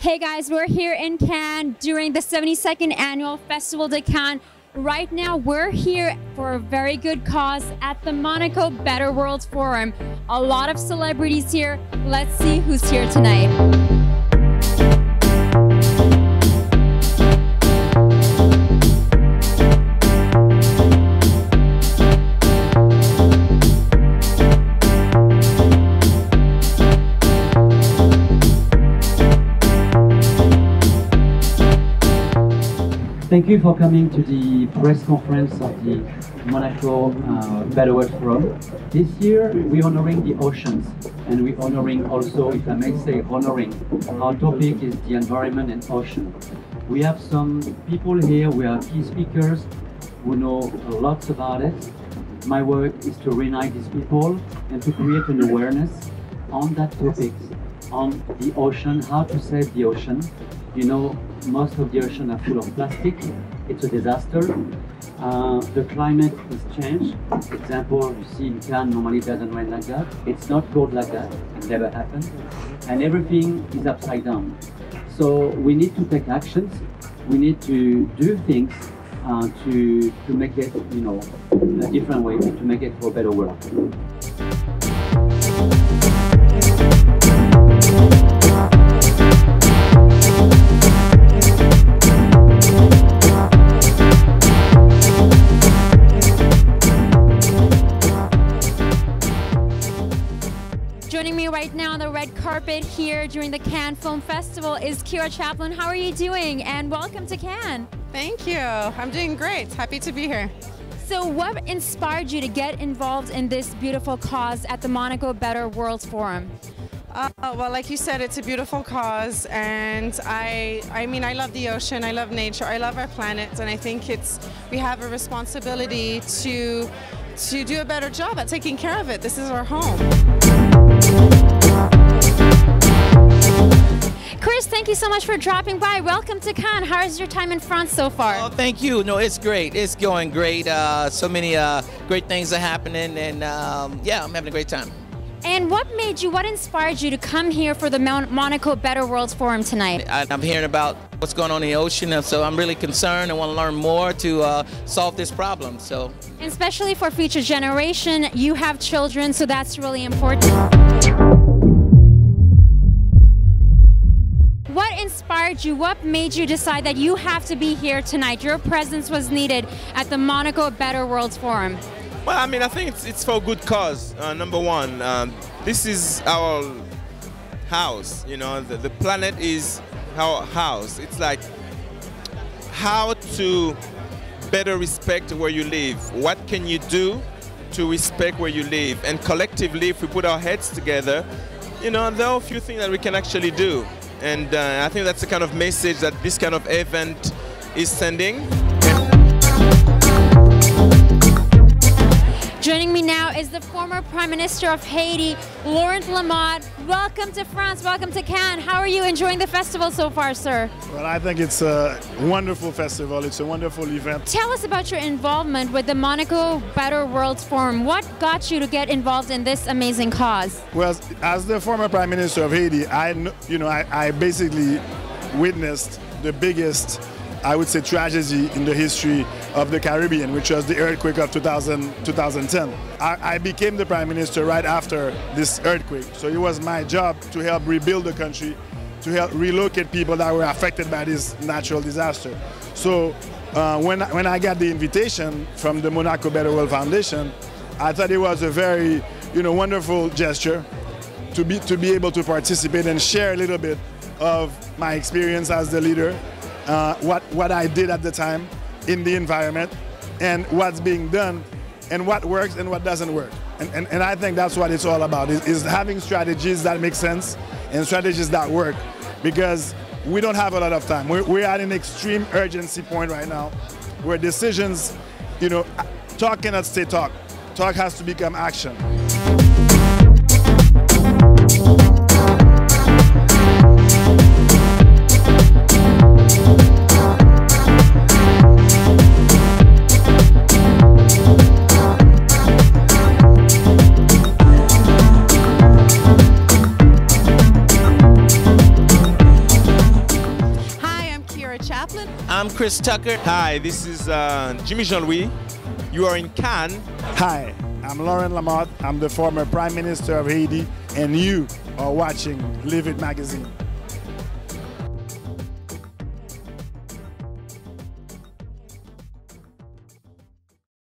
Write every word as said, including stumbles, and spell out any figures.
Hey guys, we're here in Cannes during the seventy-second annual Festival de Cannes. Right now, we're here for a very good cause at the Monaco Better World Forum. A lot of celebrities here. Let's see who's here tonight. Thank you for coming to the press conference of the Monaco uh, Better World Forum. This year we're honoring the oceans, and we're honoring also, if I may say, honoring. Our topic is the environment and ocean. We have some people here, we are key speakers who know lots about it. My work is to reunite these people and to create an awareness on that topic, on the ocean, how to save the ocean. You know, most of the ocean are full of plastic. It's a disaster. Uh, the climate has changed. For example, you see in Cannes, normally it doesn't rain like that. It's not cold like that. It never happened. And everything is upside down. So we need to take actions. We need to do things uh, to, to make it, you know, a different way, to make it for a better world. Joining me right now on the red carpet here during the Cannes Film Festival is Kira Chaplin. How are you doing? And welcome to Cannes. Thank you. I'm doing great. Happy to be here. So what inspired you to get involved in this beautiful cause at the Monaco Better World Forum? Uh, well, like you said, it's a beautiful cause, and I, I mean, I love the ocean, I love nature, I love our planet, and I think it's we have a responsibility to to do a better job at taking care of it. This is our home. Chris, thank you so much for dropping by. Welcome to Cannes. How is your time in France so far? Oh, thank you. No, it's great. It's going great. Uh, so many uh, great things are happening, and um, yeah, I'm having a great time. And what made you, what inspired you to come here for the Mon Monaco Better World Forum tonight? I, I'm hearing about what's going on in the ocean, so I'm really concerned and want to learn more to uh, solve this problem. So, and especially for future generation, you have children, so that's really important. What inspired you? What made you decide that you have to be here tonight? Your presence was needed at the Monaco Better World Forum. Well, I mean, I think it's, it's for a good cause. Uh, number one, um, this is our house, you know, the, the planet is our house. It's like how to better respect where you live. What can you do to respect where you live? And collectively, if we put our heads together, you know, there are a few things that we can actually do. And uh, I think that's the kind of message that this kind of event is sending. Joining me now is the former Prime Minister of Haiti, Laurent Lamont. Welcome to France, welcome to Cannes. How are you enjoying the festival so far, sir? Well, I think it's a wonderful festival. It's a wonderful event. Tell us about your involvement with the Monaco Better World Forum. What got you to get involved in this amazing cause? Well, as the former Prime Minister of Haiti, I, you know, I, I basically witnessed the biggest, I would say, tragedy in the history of the Caribbean, which was the earthquake of two thousand, two thousand ten. I, I became the Prime Minister right after this earthquake, so it was my job to help rebuild the country, to help relocate people that were affected by this natural disaster. So uh, when, when I got the invitation from the Monaco Better World Foundation, I thought it was a very, you know, wonderful gesture to be, to be able to participate and share a little bit of my experience as the leader. Uh, what, what I did at the time in the environment, and what's being done, and what works and what doesn't work. And, and, and I think that's what it's all about, is, is having strategies that make sense and strategies that work, because we don't have a lot of time. We're, we're at an extreme urgency point right now, where decisions, you know, talk cannot stay talk. Talk has to become action. Kaplan. I'm Chris Tucker. Hi, this is uh, Jimmy Jean-Louis. You are in Cannes. Hi, I'm Laurent Lamotte. I'm the former Prime Minister of Haiti, and you are watching Live It Magazine.